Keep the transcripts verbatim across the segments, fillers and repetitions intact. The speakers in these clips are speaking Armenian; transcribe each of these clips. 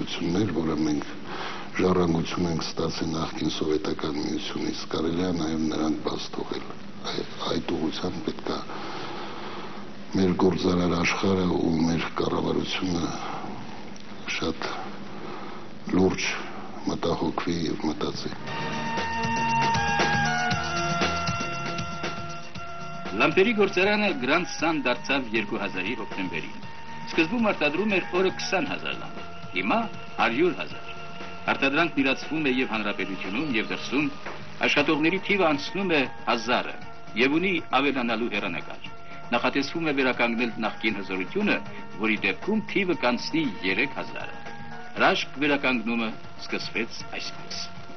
հայտարարություններ, որը մենք ժառանգություն ենք ստացել նախկին սովետական միությունից, կարելի է նաև նրանք բաց թողել։ Այդ ուղղությամբ պետք է մեր գործարար աշխարհը ու մեր կառավարությունը շատ լուրջ մտահոգվի եւ մտածի։ Լամպերի գործարանը Grand Sun դարձավ երկու հազարի հոկտեմբերին։ Սկզբում արտադրում էր օրը քսան հազար լամպ, հիմա հարյուր հազար։ Արտադրանքն իրացվում է եւ հանրապետությունում եւ դրսում, աշխատողների թիվը անցնում է հազարը եւ ունի ավելանալու հեռանկար։ Նախատեսվում է վերականգնել նախկին հզորությունը, որի դեպքում թիվը կանցնի երեք հազարը։ Հրաշք վերականգնումը սկսվեց այսպես։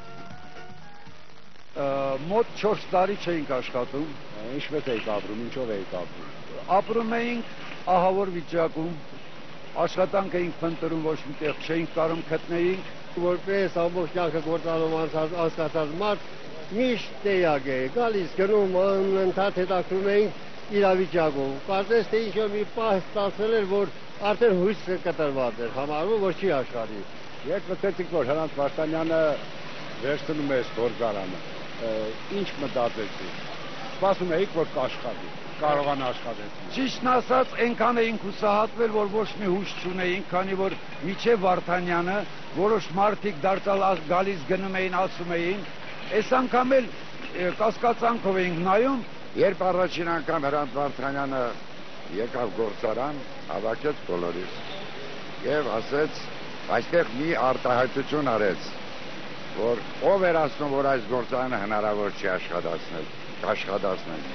Մոտ չորս տարի չէինք աշխատում, ինչպես էիք ապրում, ինչով էիք ապրում։ Ապրում էինք ահավոր վիճակում, աշխատանք էինք փնտրում, ոչ մի տեղ չէինք կարող գտնեինք, որպես ամբողջ կյանքը գործարանում անցկացած մարդ միշտ տեղյակ է, գալիս գնում, անընդհատ հետաքրում էինք իրավիճակում։ Կարծես թե ինչ-որ մի պահ ստացել էր, որ արդեն հույսը կտրված էր, համարվում, որ չի աշխատի։ Երբ մտածեցիք, որ Հրանտ Վարդանյանը վերցնում է գործարանը, ինչ մտածեցիք։ Սպասում էիք, որ կաշխատի, կարողանա աշխատել։ Ճիշտն ասած, այնքան էինք հուսահատվել, որ ոչ մի հույս չունեինք, քանի որ միջև Վարդանյանը որոշ մարդիկ դարձյալ գալիս գնում էին, ասում էին, այս անգամ էլ կասկածանքով էինք նայում, երբ առաջին անգամ Հրանտ Վարդանյանը եկավ գործարան, հավաքեց բոլորիս եւ ասեց, այստեղ մի արտահայտություն արեց, որ ով էր ասում, որ այս գործարանը հնարավոր չի աշխատացնել, աշխատացնել։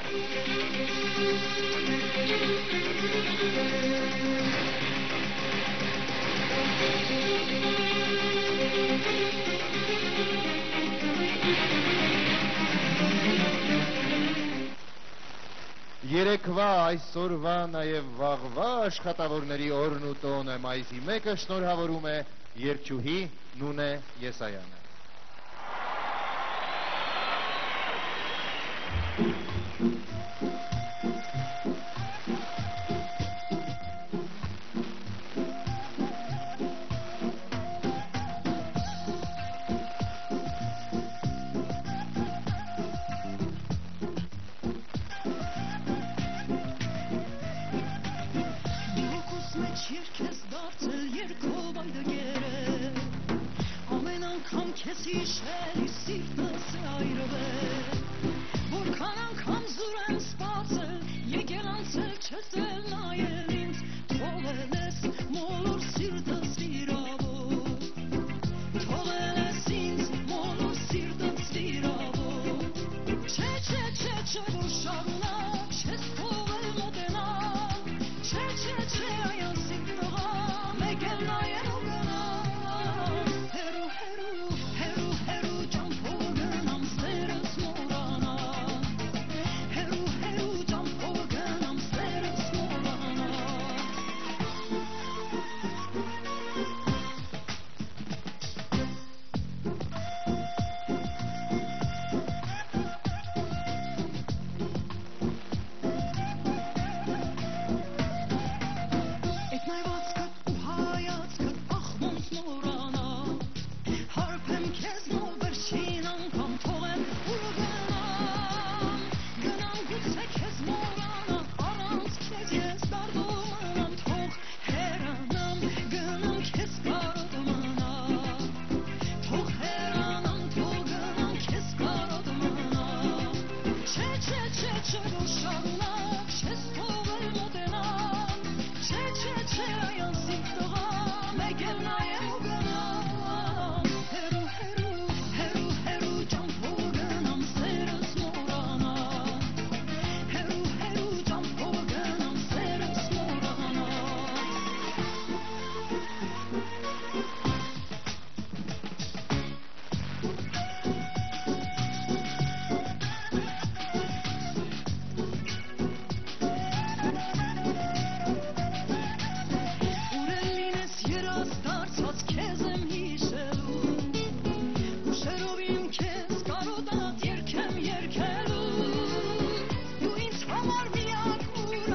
Երեկվա, այսօրվա, նաև վաղվա աշխատավորների օրն ու տոնը մայիսի մեկը շնորհավորում է երգչուհի Նունե Եսայանը։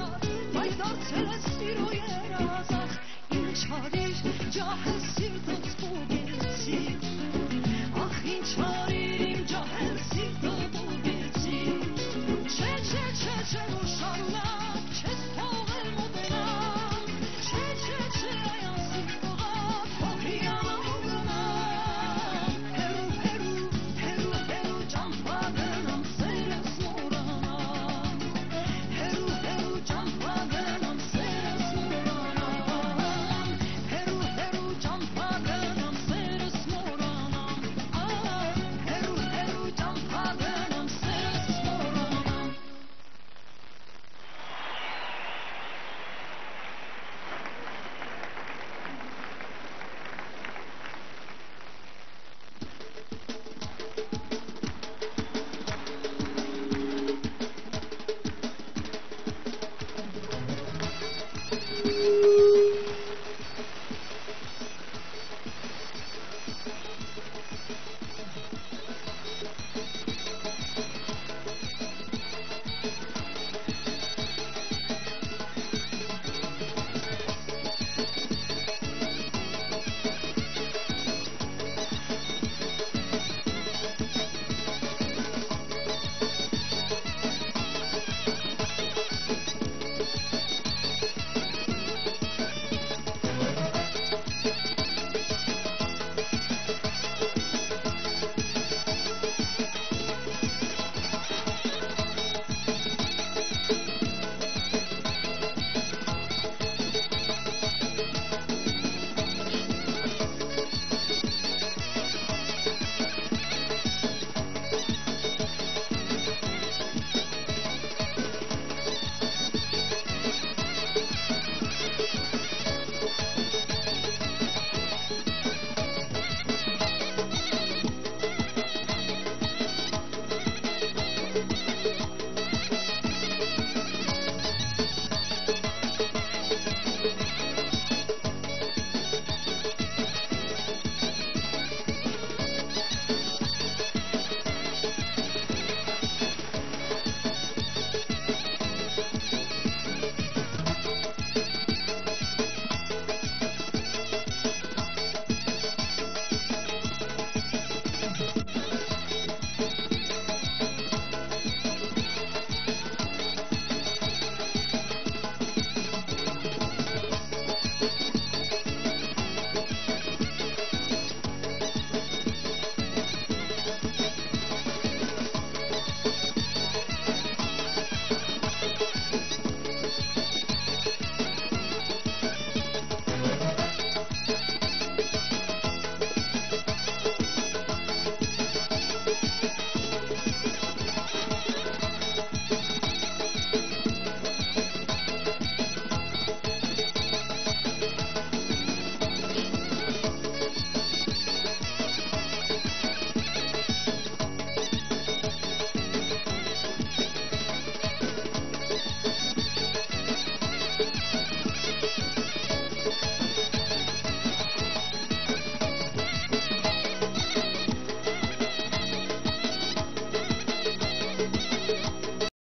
Çare, cahil sirdat Thank you.